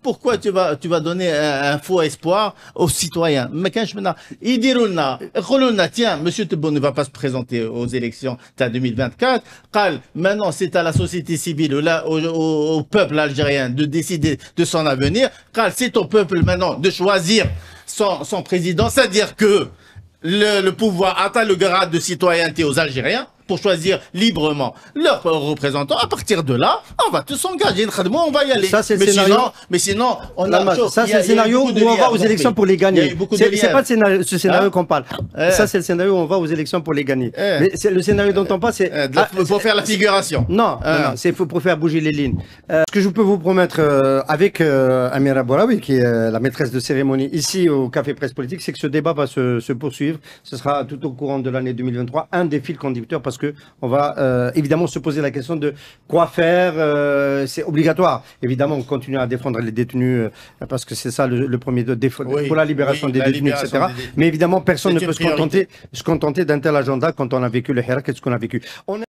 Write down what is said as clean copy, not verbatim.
pourquoi tu vas donner un faux espoir aux citoyens? Mais quand je me dis, tiens, monsieur Tebboune ne va pas se présenter aux élections de 2024. Maintenant, c'est à la société civile, au peuple algérien de décider de son avenir. C'est au peuple maintenant de choisir son président. C'est-à-dire que le pouvoir atteint le grade de citoyenneté aux Algériens pour choisir librement leurs représentants. À partir de là, on va tous s'engager. On va y aller. Ça, c'est le scénario. Mais sinon, on a... Ça, c'est le scénario où on va aux élections pour les gagner. C'est pas ce scénario qu'on parle. Ça, c'est le scénario où on va aux élections pour les gagner. Mais le scénario dont on parle, c'est... Il faut faire la figuration. Non, c'est pour faire bouger les lignes. Ce que je peux vous promettre avec Amira Bouraoui, qui est la maîtresse de cérémonie ici au Café Presse Politique, c'est que ce débat va se poursuivre. Ce sera tout au courant de l'année 2023 un des fils conducteurs, parce que on va évidemment se poser la question de quoi faire. C'est obligatoire. Évidemment, on continue à défendre les détenus parce que c'est ça le premier pour la libération des détenus, etc. Mais évidemment, personne ne peut se contenter d'un tel agenda quand on a vécu le Hirak et ce qu'on a vécu.